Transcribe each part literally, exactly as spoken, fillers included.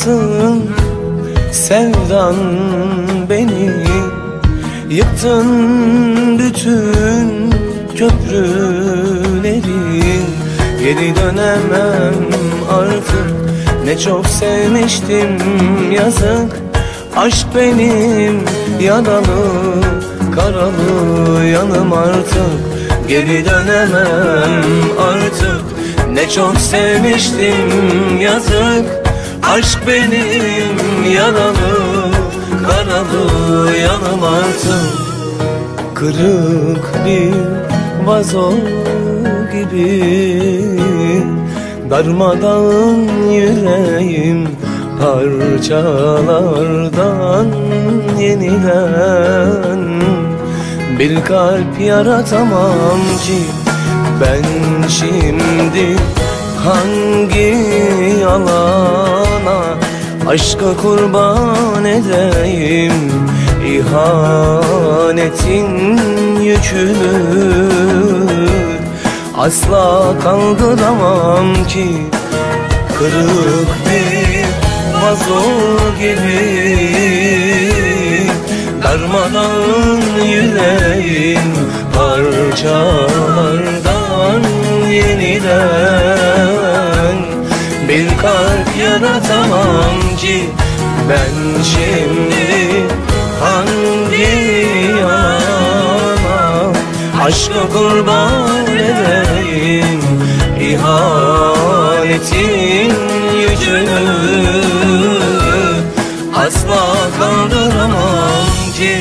Çalmasın sevdan beni, yıktın bütün köprüleri. Geri dönemem artık, ne çok sevmiştim yazık. Aşk benim yaralı karalı yanım artık. Geri dönemem artık, ne çok sevmiştim yazık. Aşk benim yaralı karalı yanım artık. Kırık bir vazo gibi darmadağın yüreğim, parçalardan yenilen bir kalp yaratamam ki. Ben şimdi hangi yalana aşka kurban edeyim? İhanetin yükünü asla kaldıramam ki. Kırık bir vazo gibi darmadağın yüreğim, parçalardan yeniden bir kalp yaratamam ki. Ben şimdi hangi yana aşka kurban edeyim? İhanetin yücünü asla kaldıramam ki.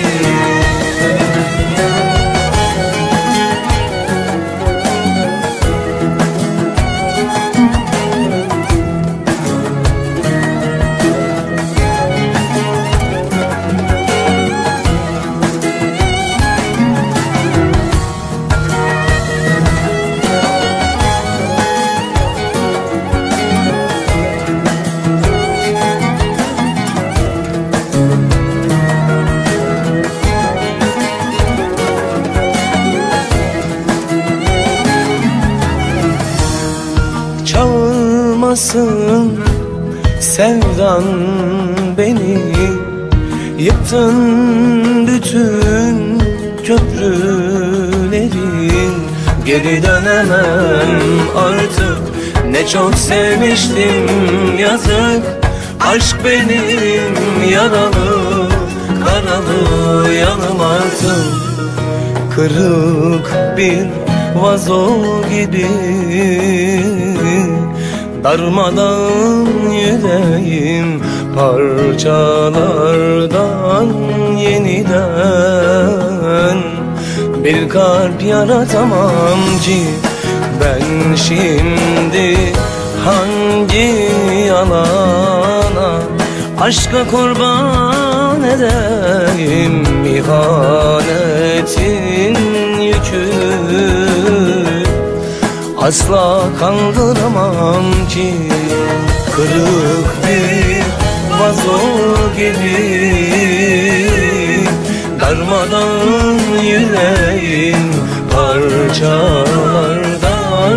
Çalmasın sevdan beni, yıktın bütün köprülerin. Geri dönemem artık, ne çok sevmiştim yazık. Aşk benim yaralı karalı yanım artık. Kırık bir vazo gibi darmadağın yüreğim, parçalardan yeniden bir kalp yaratamam ki. Ben şimdi hangi yalana aşka kurban edeyim? İhanetin yükünü asla kaldıramam ki. Kırık bir vazo gibi darmadağın yüreğim, parçalardan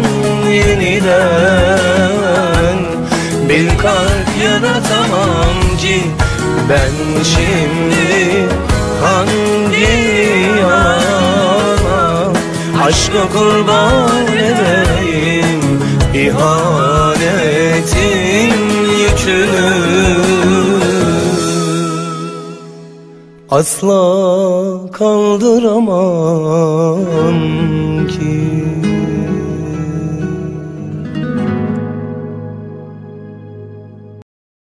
yeniden bir kalp yaratamam ki. Ben şimdi hangi yana aşka kurban edeyim? İhanetin yükünü asla kaldıramam ki.